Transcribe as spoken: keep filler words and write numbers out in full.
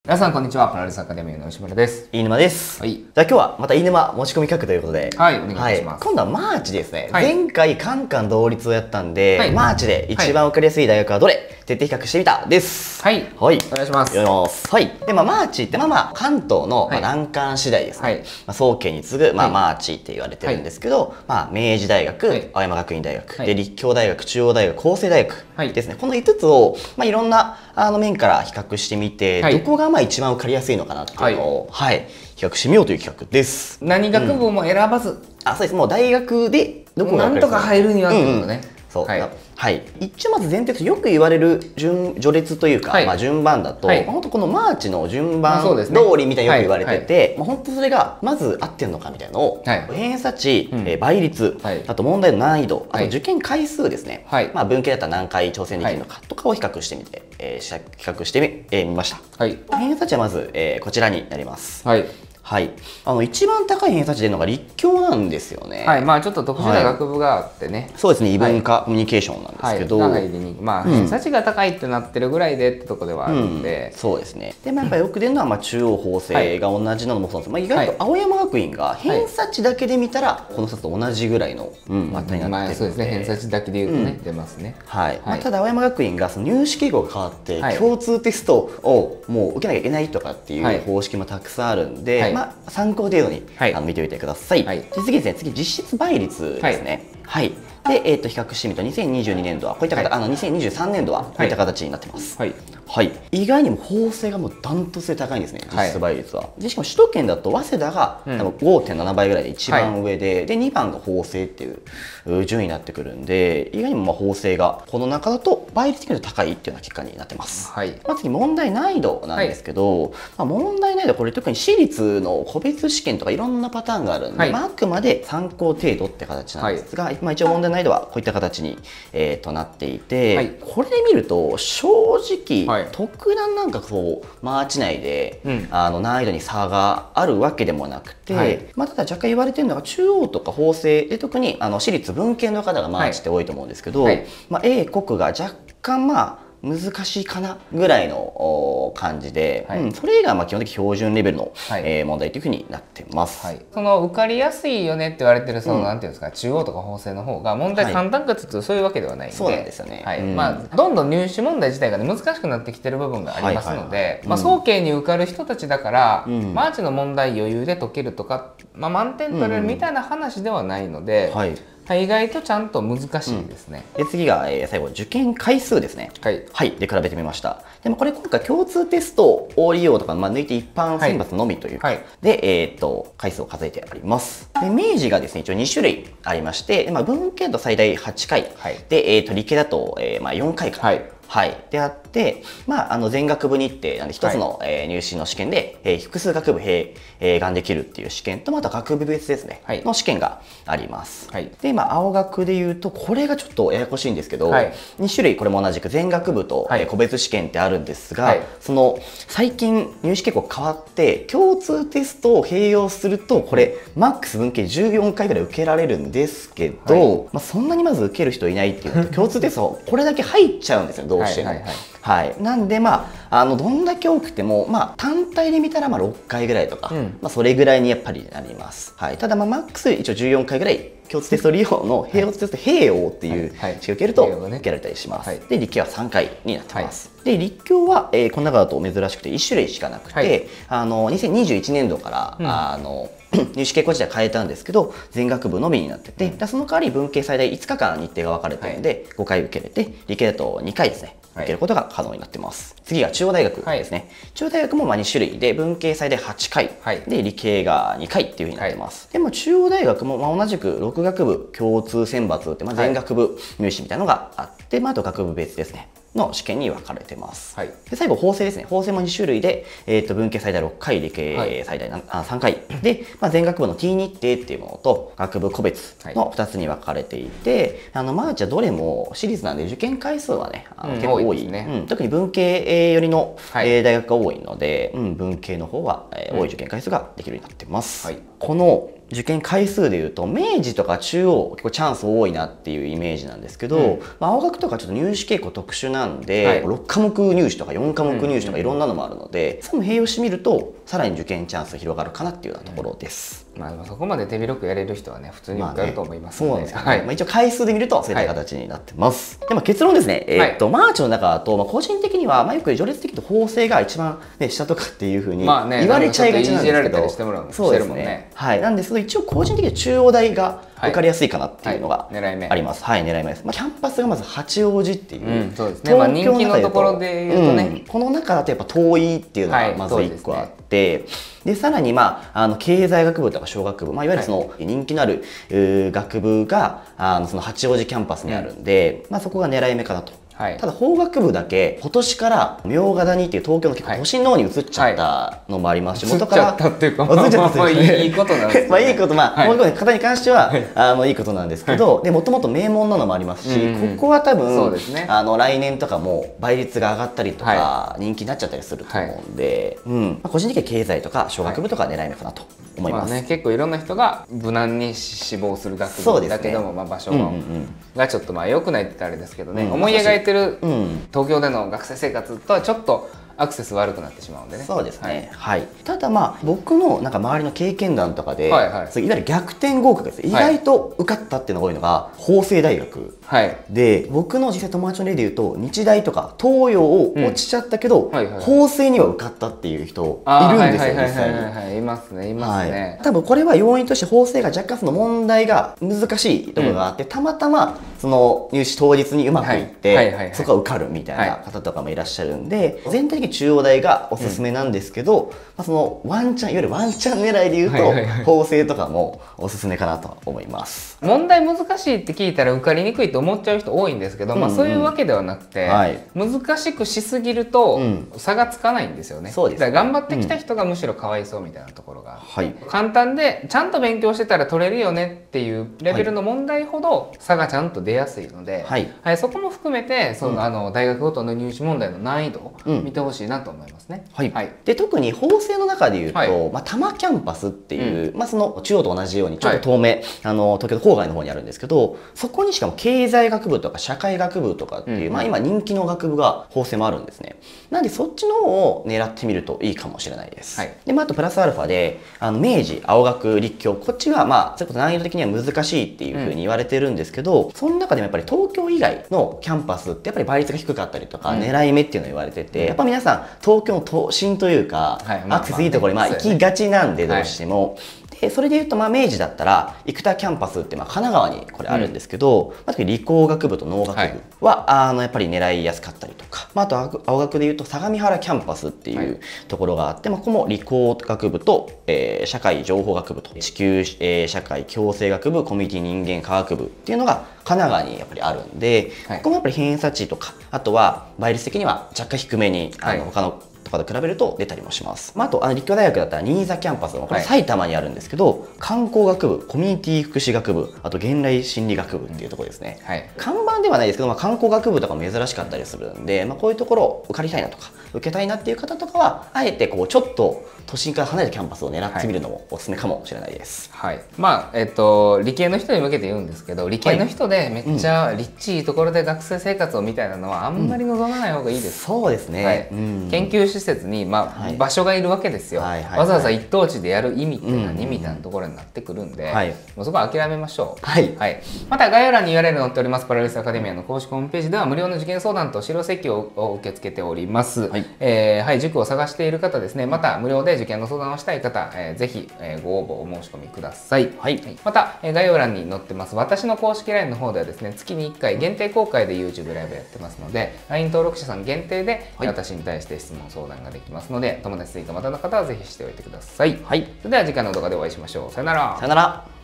皆さんこんにちは。プラリスアカデミーの吉村です。 飯沼です。 はい。 じゃあ今日はまた飯沼持ち込み企画ということで、 はい、お願いします。はい、 今度はマーチですね。 はい、 前回カンカン同率をやったんで、はい、マーチで一番わかりやすい大学はどれ、はい、徹底比較してみたです。 はい。はい。お願いします。 お願いします。はい。で、まあマーチってまあまあ関東のまあ難関次第ですね。はい、まあ早慶に次ぐまあマーチって言われてるんですけど、はい、まあ明治大学、はい、青山学院大学、はい、で立教大学、中央大学、法政大学ですね。はい、このいつつをまあいろんなあの面から比較してみて、はい、どこがまあ一番わかりやすいのかなっていうのを、はい、はい、比較してみようという企画です。 何学部も選ばず、うん、 あ、そうです。もう大学でどこがなんとか入るにはってことね。 そう、はい、はい、一応まず前提としてよく言われる順序列というか、はい、まあ順番だと、はい、まあ、本当このマーチの順番通りみたいによく言われてて、まあ本当それがまず合ってるのかみたいなのを、はい、偏差値、うん、えー、倍率、はい、あと問題の難易度、あと受験回数ですね、はい、まあ文系だったら何回挑戦できるのかとかを比較してみて、えー、比較してみ、えー、みました。はい、偏差値はまず、えー、こちらになります。はい、はい、あの一番高い偏差値出るのが立教なんですよね。 はい、まあちょっと特殊な学部があってね。はい、 そうですね、異文化コミュニケーションなんですけど、 はいはい、まあ偏差値が高いってなってるぐらいでってとこではあるんで、 うん、そうですね。でもやっぱりよく出るのはまあ中央法政が同じなのもそうなんですけど、まあ意外と青山学院が偏差値だけで見たらこのふたつと同じぐらいの値になってるので、 そうですね、偏差値だけで言うとね、うん、出ますね。 はい。まあただ青山学院がその入試傾向が変わって共通テストをもう受けなきゃいけないとかっていう方式もたくさんあるんで、まあ参考程度に、はい、あの見ておいてください。はい、で次ですね、次実質倍率ですね。はい、はい、で、えー、と比較してみるとにせんにじゅうにねんどはこういった形、はい、あのにせんにじゅうさんねんどはこういった形になってます。はい、はい、意外にも法政がもうダントツで高いんですね、実質倍率は。はい、でしかも首都圏だと早稲田が多分 ごてんなな 倍ぐらいで一番上で、はい、でにばんが法政っていう順位になってくるんで、意外にもまあ法政がこの中だと倍率的に高いっていうような結果になってます。はい、まあ次問題難易度なんですけど、はい、まあ問題難易度これ特に私立の個別試験とかいろんなパターンがあるんで、はい、まああくまで参考程度って形なんですが、はい、まあ一応問題難易度はこういった形に、えー、となっていて、はい、これで見ると正直、はい、特段なんかこうマーチ内で、うん、あの難易度に差があるわけでもなくて、はい、まあただ若干言われてるのが中央とか法政で特にあの私立文系の方がマーチって多いと思うんですけど、はい、まあ、英国が若干まあ難しいかなぐらいの感じで、はい、うん、それ以外はまあ基本的に標準レベルの、はい、えー、問題というふうになってます。はい、 その受かりやすいよねって言われてるその、うん、なんていうんですか、中央とか法政の方が問題簡単かというとそういうわけではないんで、 そうなんですよね。 はい、うん、まあどんどん入試問題自体が、ね、難しくなってきてる部分がありますので、まあ早慶に受かる人たちだから、うん、マーチの問題余裕で解けるとか、まあ、満点取れるみたいな話ではないので。うん、はい、意外とちゃんと難しいですね。 うん、で次が、えー、最後受験回数ですね。はい、はい、で比べてみました。でもこれ今回共通テストを利用とか、まあ、抜いて一般選抜のみというか、はい、で、えー、っと回数を数えてあります。で明治がですね一応に種類ありまして、まあ、文系だと最大はちかい、はい、で、えー、っと理系だと、えーまあ、よんかいか。はい、はい、であって、まあ、あの全学部日程なんで一つの、はい、えー、入試の試験で、えー、複数学部併願できるっていう試験と、また学部別ですね、はい、の試験があります。はい、で、まあ、青学でいうとこれがちょっとややこしいんですけど、はい、に種類これも同じく全学部と、はい、えー、個別試験ってあるんですが、はい、その最近入試結構変わって共通テストを併用するとこれマックス文系じゅうよんかいぐらい受けられるんですけど、はい、まあ、そんなにまず受ける人いないっていうのと共通テストこれだけ入っちゃうんですよ、どうしても。はい、なんでまああのどんだけ多くても、まあ、単体で見たらまあろっかいぐらいとか、うん、まあそれぐらいにやっぱりなります。はい、ただまあマックス一応じゅうよんかいぐらい共通テスト利用の併用テスト併用っていう試験を受けると受けられたりします。はい、で立教はさんかいになってます。はい、で立教は、えー、この中だと珍しくていち種類しかなくて、はい、あのにせんにじゅういちねんどから、うん、あの入試傾向自体変えたんですけど全学部のみになってて、うん、その代わり文系最大いつかかん日程が分かれてるので、はい、ごかい受けれて理系だとにかいですね受けることが可能になってます。はい、次が中央大学ですね。はい、中央大学もまあに種類で文系最大はちかい、はい、で理系がにかいっていうふうになってます。はい、でも中央大学もまあ同じくろく学部共通選抜ってまあ全学部入試みたいなのがあって、まあ、あと学部別ですねの試験に分かれてます。はい、で最後法政ですね。法政もに種類で、えー、と文系最大ろっかい理系最大さんかい、はい、で、まあ、全学部の T 日程っていうものと学部個別のふたつに分かれていて、はい、あのマーチはどれも私立なんで受験回数はねあの、うん、結構多い、多いですね。うん、特に文系寄りの、はい、大学が多いので、うん、文系の方は、えー、多い受験回数ができるようになってます。はい、この受験回数でいうと明治とか中央結構チャンス多いなっていうイメージなんですけど、うん、まあ、青学とかちょっと入試傾向特殊なんで、はい、ろくかもく入試とかよんかもく入試とかいろんなのもあるので、それも併用してみるとさらに受験チャンス広がるかなっていうようなところです。 うん、まあ、そこまで手広くやれる人はね普通に受かると思いますので、 まあね、そうなんですよね。はい、まあ一応回数で見るとそういった形になってます。はい、でまあ結論ですね。えー、っと、はい、マーチの中だと、まあ、個人的にはまあよく序列的と法政が一番ね下とかっていうふうに言われちゃいがちなんですけど、そうですね。はい。なんですけど一応個人的には中央大が受かりやすいかなっていうのがあります。はい、狙い目です。まあキャンパスがまず八王子っていう、うん、そうですね。まあ人気のところで言うとね、うん、この中だとやっぱ遠いっていうのがまず一個あって、はい、でさらにまああの経済学部とか商学部、まあいわゆるその人気のある、はい、学部があのその八王子キャンパスにあるんで、うん、まあそこが狙い目かなと。はい、ただ法学部だけ今年から茗ヶ谷っていう東京の結構都心の方に移っちゃったのもありますし、 はい、元から移っちゃったっていうか、まあ、まあいいことなんですけど、 まあいいことまあ法学部の方に関しては、はい、あのいいことなんですけど、はい、でもともと名門なのもありますし、うん、ここは多分そうですね、あの来年とかも倍率が上がったりとか、はい、人気になっちゃったりすると思うんで、はい、うん、まあ個人的には経済とか商学部とか狙い目かなと思います。 まあね、結構いろんな人が無難に志望する学部だけども、ね、まあ場所がちょっとまあ良くないって言ったらあれですけどね、うん、思い描いてる、うん、東京での学生生活とはちょっとアクセス悪くなってしまうんでね。 そうですね。はい。はい、ただまあ僕のなんか周りの経験談とかで、はいはい、いわゆる逆転合格です。意外と受かったっていうのが多いのが法政大学。はい。で、僕の実際友達の例で言うと日大とか東洋を落ちちゃったけど、法政には受かったっていう人いるんですよ実際に。 はい。いますね。いますね。 はい、多分これは要因として法政が若干その問題が難しいところがあって、うん、たまたまその入試当日にうまくいってそこは受かるみたいな方とかもいらっしゃるんで、全体的に中央大がおすすめなんですけど、うん、まあそのワンチャンいわゆるワンチャン狙いでいうと法政とかもおすすめかなと思います。 問題難しいって聞いたら受かりにくいと思っちゃう人多いんですけど、うんうん、まあそういうわけではなくて、はい、難しくしすぎると差がつかないんですよね。そうです。だから頑張ってきた人がむしろかわいそうみたいなところが、はい、簡単でちゃんと勉強してたら取れるよねっていうレベルの問題ほど差がちゃんと出やすいので、はい、はい、そこも含めてその、うん、あの大学ごとの入試問題の難易度を見てほしいなと思いますね。 はい、はい、で特に法政の中でいうと、はい、まあ、多摩キャンパスっていう、うん、まあその中央と同じようにちょっと遠め、はい、あの東京の郊外の方にあるんですけど、そこにしかも経済学部とか社会学部とかっていう、うん、まあ今人気の学部が法政もあるんですね。なんでそっちの方を狙ってみるといいかもしれないです。はい、でまあ、あとプラスアルファであの明治、青学、立教、こっちはまあちょっと難易度的には難しいっていうふうに言われてるんですけど、うん、その中でもやっぱり東京以外のキャンパスってやっぱり倍率が低かったりとか、うん、狙い目っていうのを言われてて、やっぱ皆さん東京の都心というか、はい、アクセスいいところにまあ行きがちなんでどうしても。でそれでいうとまあ明治だったら生田キャンパスってまあ神奈川にこれあるんですけど、うん、まあ、理工学部と農学部は、はい、あのやっぱり狙いやすかったりとか、まあ、あと青学でいうと相模原キャンパスっていうところがあって、まあ、ここも理工学部と、えー、社会情報学部と地球、えー、社会共生学部コミュニティ人間科学部っていうのが神奈川にやっぱりあるんで、はい、ここもやっぱり偏差値とかあとは倍率的には若干低めにあの、はい、他のとかと比べると出たりもします。まあ、あとあの立教大学だったら新座キャンパスのこれ埼玉にあるんですけど、はい、観光学部、コミュニティ福祉学部、あと現代心理学部っていうところですね。はい、看板ではないですけど、まあ、観光学部とかも珍しかったりするんで、まあ、こういうところ受かりたいなとか受けたいなっていう方とかはあえてこうちょっと都心から離れたキャンパスを狙ってみるのもおすすめかもしれないです。 はい、まあえっと理系の人に向けて言うんですけど、理系の人でめっちゃ立地いいところで学生生活をみたいなのはあんまり望まない方がいいです。 うん、そうですね。はい、うん、研究施設にまあ場所がいるわけですよ。わざわざ一等地でやる意味って何みたいなところになってくるんで、はい、もうそこは諦めましょう。はい、はい、また概要欄に ユーアールエル 載っておりますパラリスアカデミアの公式ホームページでは無料の受験相談と資料請求を受け付けております。はい、えーはい、塾を探している方ですね、また無料で受験の相談をしたい方、えー、ぜひ、えー、ご応募お申し込みください。はい、また、えー、概要欄に載ってます私の公式 ライン の方ではですね、月にいっかい限定公開で YouTube ライブやってますので、ライン 登録者さん限定で、はい、私に対して質問相談ができますので、友達追加またの方はぜひしておいてください。はい、それでは次回の動画でお会いしましょう。さよなら。 さよなら。